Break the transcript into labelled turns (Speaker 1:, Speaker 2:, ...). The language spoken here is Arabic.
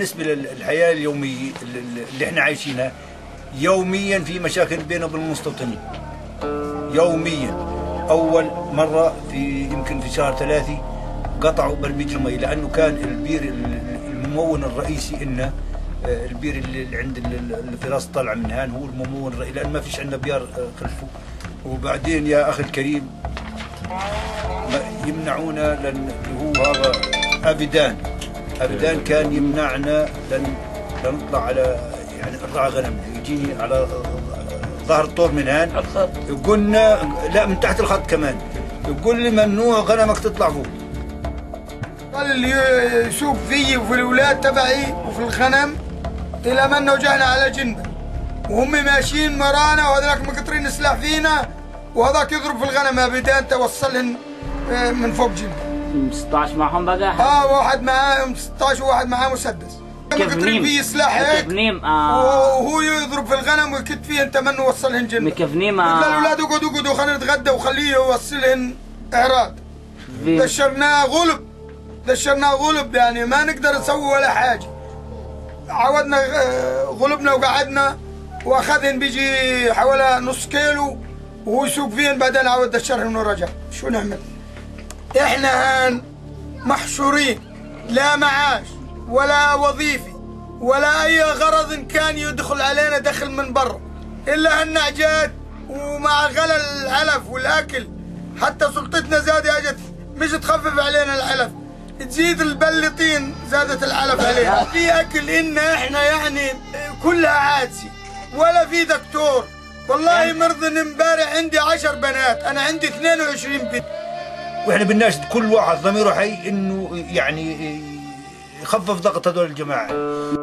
Speaker 1: بالنسبة للحياة اليومية اللي احنا عايشينها، يوميا في مشاكل بينه وبين المستوطنين يوميا. أول مرة يمكن في شهر 3 قطعوا برميج المي، لأنه كان البير الممون الرئيسي إنه البير اللي عند اللي في راس طلع من هان هو الممون الرئيسي، لأن ما فيش عندنا بيار خلفه. وبعدين يا أخي الكريم يمنعونا، لأن هو هذا أبدان كان يمنعنا لن نطلع على يعني نطلع غنم، يجيني على ظهر الطور من هان يقولنا لا من تحت الخط كمان، يقول لي ممنوع غنمك تطلع فوق.
Speaker 2: قال اللي يسوق فيي وفي الاولاد تبعي وفي الغنم الى من وجعنا على جنبه، وهم ماشيين ورانا وهذاك مقطرين سلاح فينا، وهذاك يضرب في الغنم ابدان توصلهن من فوق جنبه.
Speaker 3: 16 معهم بقى؟
Speaker 2: واحد معاه 16 وواحد معاه مسدس. مقطرين فيه سلاح هيك وهو يضرب في الغنم ويكت فيه انت من وصلهن جنبه.
Speaker 3: مكفنين
Speaker 2: قلنا الاولاد اقعدوا خلينا نتغدى وخليه يوصلهن اعراض. دشرناه غلب يعني ما نقدر نسوي ولا حاجه. عودنا غلبنا وقعدنا واخذهن بيجي حوالي نص كيلو وهو يسوق فيهن، بعدين عود دشرهن ورجع. شو نعمل؟ احنا هان محشورين، لا معاش ولا وظيفي ولا اي غرض كان يدخل علينا دخل من برا الا هالنعجات، ومع غلا العلف والاكل حتى سلطتنا زادة اجت مش تخفف علينا العلف، تزيد البلطين زادت العلف عليها. في اكل إنا احنا يعني كلها عادسي ولا في دكتور. والله مرضن امبارح عندي 10 بنات، انا عندي 22 بنت.
Speaker 1: واحنا بنناشد كل واحد ضميره حي انه يعني يخفف ضغط هذول الجماعه.